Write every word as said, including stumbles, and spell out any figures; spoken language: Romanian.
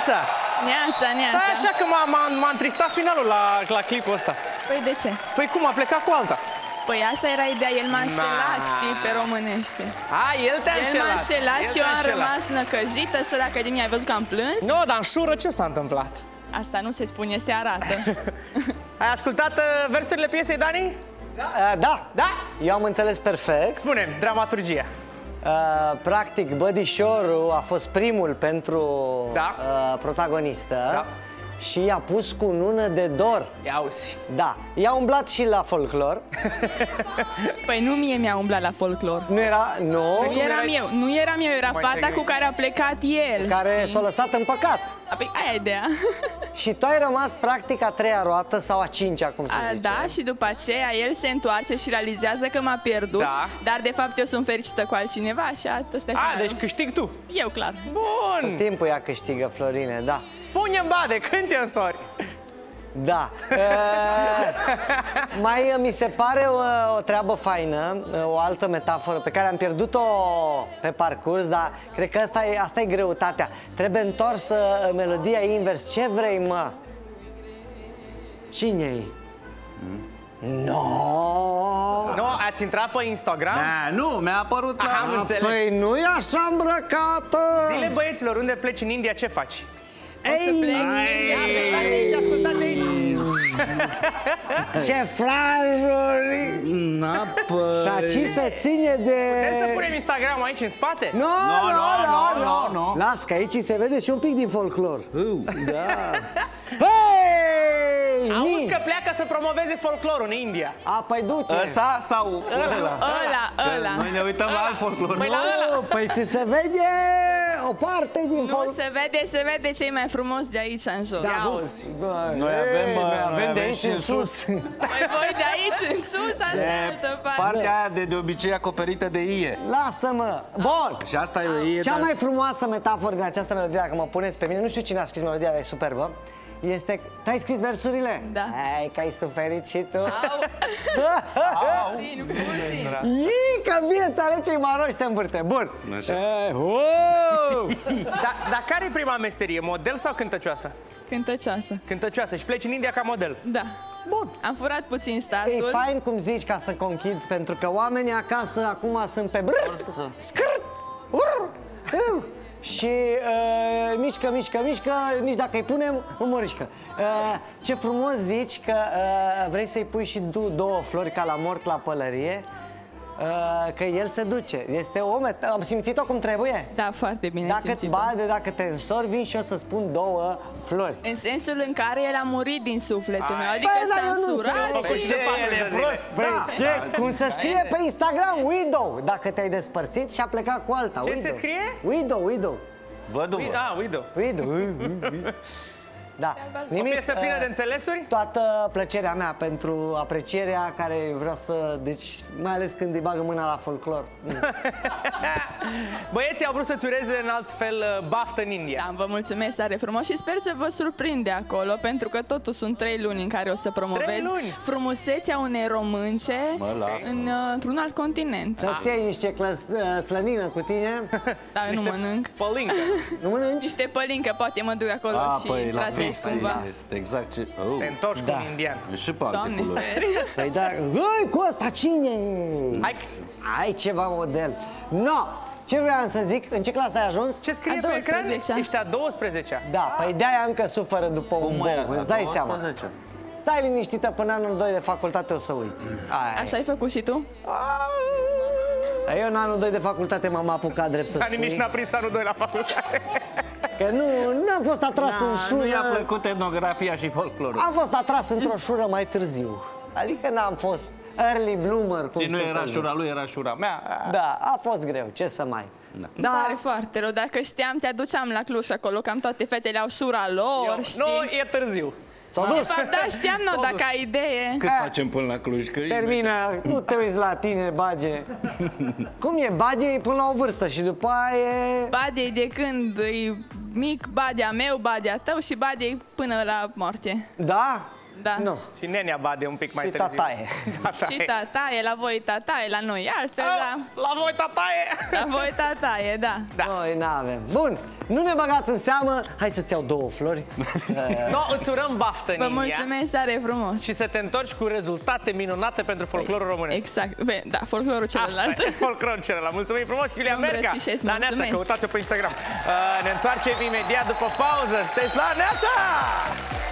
Neața! Neața, neața. Da, așa că m-a întristat finalul la, la clipul ăsta. Păi de ce? Păi cum, a plecat cu alta? Păi asta era ideea, el m-a înșelat, știi, pe românește. A, el te-a El înșelat. m-a înșelat El și eu te-a am înșelat. rămas năcăjită, săracă de mine, ai văzut că am plâns? Nu, dar în șură ce s-a întâmplat? Asta nu se spune, se arată. Ai ascultat uh, versurile piesei, Dani? Da, da. Da? Eu am înțeles perfect. Spune-mi, dramaturgia. Uh, practic, Body Shore a fost primul pentru Da. uh, protagonistă. Da. Și i-a pus cu nună de dor. Ia auzi. Da, i-a umblat și la folclor. Păi nu mie mi-a umblat la folclor. Nu era, nu, Nu eram eu, nu eram eu, era Mai fata înțeleg. cu care a plecat el. care știi? s-a lăsat în păcat. A, Păi aia e ideea. Și tu ai rămas practic a treia roată sau a cincea, cum se A, zice. da, și după aceea el se întoarce și realizează că m-a pierdut. Da. Dar de fapt eu sunt fericită cu altcineva și ăsta e A, finalul. deci câștig tu. Eu, clar. Bun. Timpul ea câștigă, Florine, da. Spune-mi, Bade, când te însori? Da. E, mai mi se pare o, o treabă faină, o altă metaforă pe care am pierdut-o pe parcurs, dar cred că asta e, asta e greutatea. Trebuie întorsă melodia invers. Ce vrei, mă? Cine-i? No. Nu, ați intrat pe Instagram? Da, nu, mi-a apărut la... Aha, am înțeles. Păi nu e așa îmbrăcată. Zile băieților, unde pleci în India, ce faci? O să plec. Ia, ascultați aici, ascultați aici. Ce franjuri! Na, păi... Și aici se ține de... Putem să punem Instagram aici în spate? Nu, Nu, nu, nu, nu, nu. Las că aici se vede și un pic din folclor. Uh. Da. Hei! Auzi Ni! că pleacă să promoveze folclorul în India. A, păi duce. Ăsta sau ăla? Ăla, ăla. Noi ne uităm la alt folclor. Păi nu? la ăla. Nu, păi ți se vede o parte din Nu folclor. se vede, se vede ce e mai frumos de aici în jos. Ia bu- auzi. Bă, Noi ei, avem, noi noi avem de avem aici și în în sus. sus. Păi voi de aici în sus, asta e E altă parte. partea aia de, de obicei acoperită de ie. Lasă-mă. Bun. Și asta e o ie, Cea dar... mai frumoasă metaforă din această melodie, dacă mă puneți pe mine, nu știu cine a scris melodia, dar e superbă, este... Tu ai scris versurile? Da. Hai că ai suferit și tu. Au. Puțin, puțin. Ii, că vine să arăt cei maroși se învârte. Bun. Așa. Eh, wow! Dar da, care e prima meserie? Model sau cântăcioasă? Cântăcioasă. Cântăcioasă și pleci în India ca model. Da. Bun. Am furat puțin E statul. fain cum zici ca să conchid, pentru că oamenii acasă acum sunt pe brr, scârt, ur, ur, și uh, mișcă, mișcă, mișcă, nici dacă îi punem, nu morișcă. Uh, ce frumos zici că uh, vrei să-i pui și tu două flori ca la mort la pălărie, uh, că el se duce. Este o met- Am simțit-o cum trebuie? Da, foarte bine Dacă simțit. bade, dacă te însori, vin și eu să spun două flori. În sensul în care el a murit din sufletul meu, adică Păi, dar s-a eu nu însurat înțeleg. și... Ce e prost? Păi, Da. ce? Cum se scrie pe Instagram, widow, dacă te-ai despărțit și a plecat cu alta. Ce widow. se scrie? Widow, widow. Văduvă. Ah, uite. Widow. Da. O piesă plină uh, de înțelesuri? Toată plăcerea mea pentru aprecierea care vreau să... Deci, mai ales când îi bagă mâna la folclor. Băieții au vrut să-ți ureze în alt fel uh, baftă în India. Da, vă mulțumesc tare frumos și sper să vă surprinde acolo, pentru că totul sunt trei luni în care o să promovez Trei luni? frumusețea unei românce Mă, lasă. în, uh, într-un alt continent. Să-ți iei niște clăs, uh, slănină cu tine. Dar eu nu mănânc. Pălincă. Nu mănânci? Niște pălincă, poate mă duc acolo A, și păi la tratez fix, cumva. este exact ce... Oh. Te întorci Da. cu un indian. Și pe alte Doamne, culori. ferie. Păi da, hăi, cu ăsta cine e? Hai, Ai ceva model. No! Ce vreau să zic? În ce clasă ai ajuns? ce scrie A pe ecran? douăsprezecea. Ești a douăsprezecea. Da, păi de-aia încă suferă după un Cum e? bou, La îți dai seama. douăsprezece? Stai liniștită până anul doi de facultate o să uiți. Aia. Așa ai făcut și tu? Eu în anul doi de facultate m-am apucat drept să Dar nici spui. n-a prins anul doi la facultate. Că nu, n-am fost atras în Da, nu i-a șură. plăcut etnografia și folclorul. Am fost atras într-o șură mai târziu. Adică n-am fost early bloomer, cum Și nu se era spune. șura lui, era șura mea. Da, a fost greu, ce să mai. Da. Da. Pare foarte rău. Dacă știam, te aduceam la Cluj acolo, cam toate fetele au șura lor, știi? Nu, e târziu. S-a De dus. fapt, da, știam, nu, S-au dacă dus. ai idee. Cât facem până la Cluj? Că Termină, nu te uiți la tine, bage. Cum e? Bage e până la o vârstă și după aia e... Badei de când e mic, badea meu, badea tău și badei până la moarte. Da? Da. Nu. Și nenea bade un pic mai Și târziu. tataie. Tataie. Și tataie, la voi tataie, la noi altfel, da. La voi tataie! La voi tataie, da. Da. Noi n-avem. Bun, nu ne băgați în seamă. Hai să-ți iau două flori. No, îți urăm baftă în Vă India mulțumesc tare frumos. și să te întorci cu rezultate minunate pentru folclorul românesc. Exact, bine, da, folclorul celălalt. Asta e folclorul celălalt. Mulțumim frumos, Iulia Îmi Merca. îmbrățișez, La Neața, mulțumesc. căutați-o pe Instagram. Uh, ne întoarcem imediat după pauză. Sunteți la Neața!